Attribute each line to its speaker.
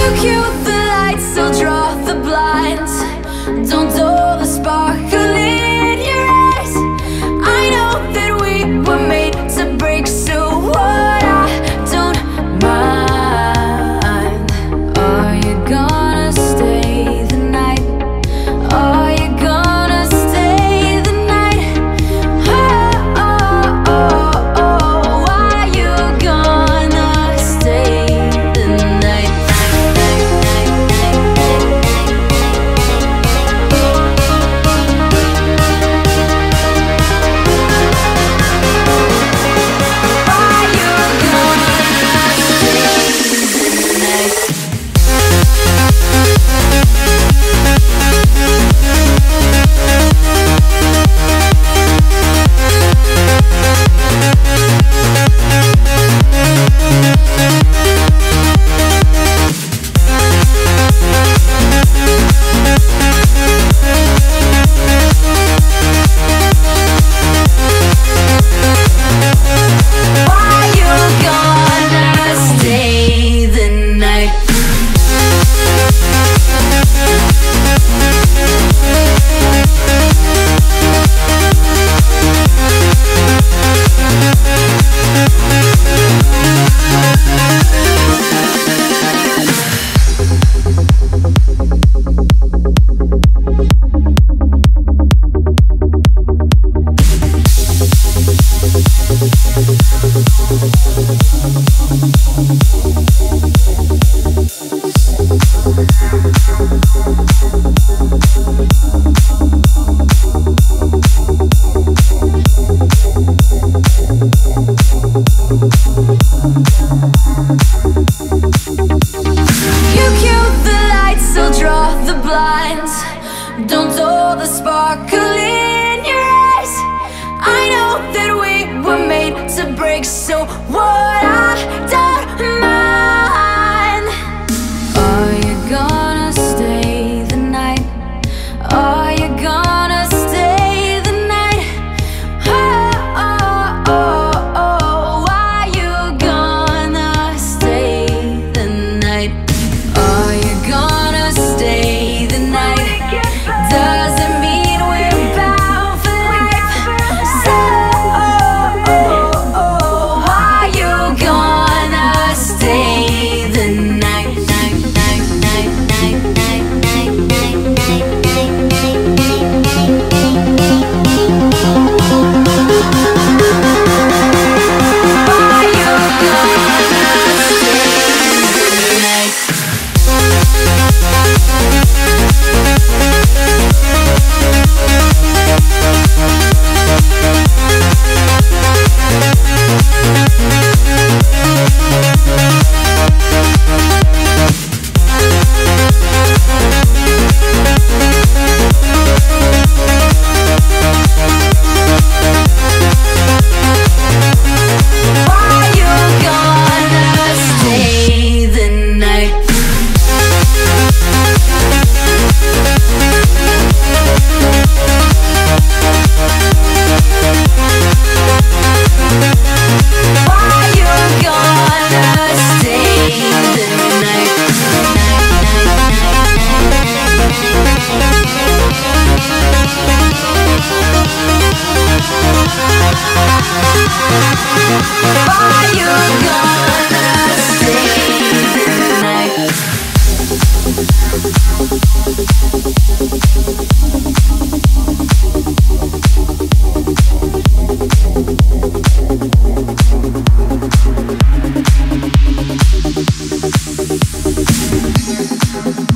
Speaker 1: cue the lights, so draw the blinds. Don't dull the sparkle in your eyes. I know that we were made to break, so what? I don't mind. Are you gonna stay the night? Are you gonna stay the night? Oh, oh, oh, oh. Are you gonna stay the night? Don't dull the sparkle in your eyes. I know that we were made to break, so what? I don't mind. Are you gonna stay the night? Are you gonna stay the night? Oh, oh, oh, oh. Are you gonna stay the night? Are you gonna stay the night? Doesn't mean we're bound for life. So, are you gonna stay the night?
Speaker 2: Thank you.